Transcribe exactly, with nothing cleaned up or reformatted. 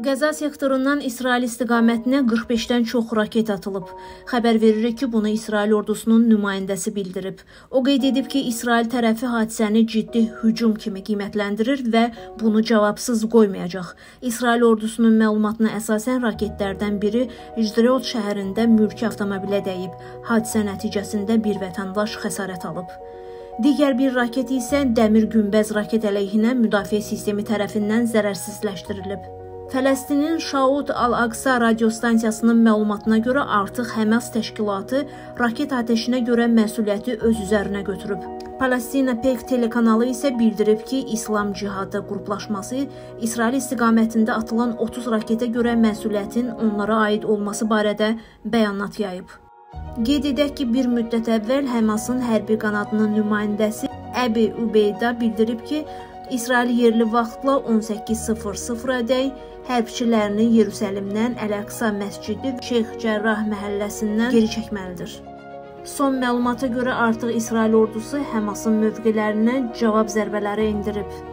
Qəza sektorundan İsrail istiqamətinə qırx beşdən çox raket atılıb. Xəbər veririk ki, bunu İsrail ordusunun nümayəndəsi bildirib. O qeyd edib ki, İsrail tərəfi hadisəni ciddi hücum kimi qiymətləndirir və bunu cavabsız qoymayacaq. İsrail ordusunun məlumatına əsasən raketlərdən biri Jdeirot şəhərində mülki avtomobilə dəyib. Hadisə nəticəsində bir vətəndaş xəsarət alıb. Digər bir raket isə dəmir günbəz raket əleyhinə müdafiə sistemi tərəfindən zərərsizləşdirilib. Fələstinin Şaut Al-Aqsa radiostansiyasının məlumatına görə artıq Həmas təşkilatı raket atəşinə görə məsuliyyəti öz üzərinə götürüb. Palestina Pek telekanalı isə bildirib ki, İslam Cihadı qruplaşması İsrail istiqamətində atılan otuz raketə görə məsuliyyətin onlara aid olması barədə bəyanat yayıb. Qeyd edək ki, bir müddət əvvəl Həmasın hərbi qanadının nümayəndəsi Əbi Ubeyda bildirib ki, İsrail yerli vaxtla on səkkiz sıfır sıfırədək hərbçilərini Yerusəlimdən Əl-Əqsa məscidi Şeyx Cərrah məhəlləsindən geri çəkməlidir. Son məlumata görə artıq İsrail ordusu Həmasın mövqelərinə cavab zərbələri endirib.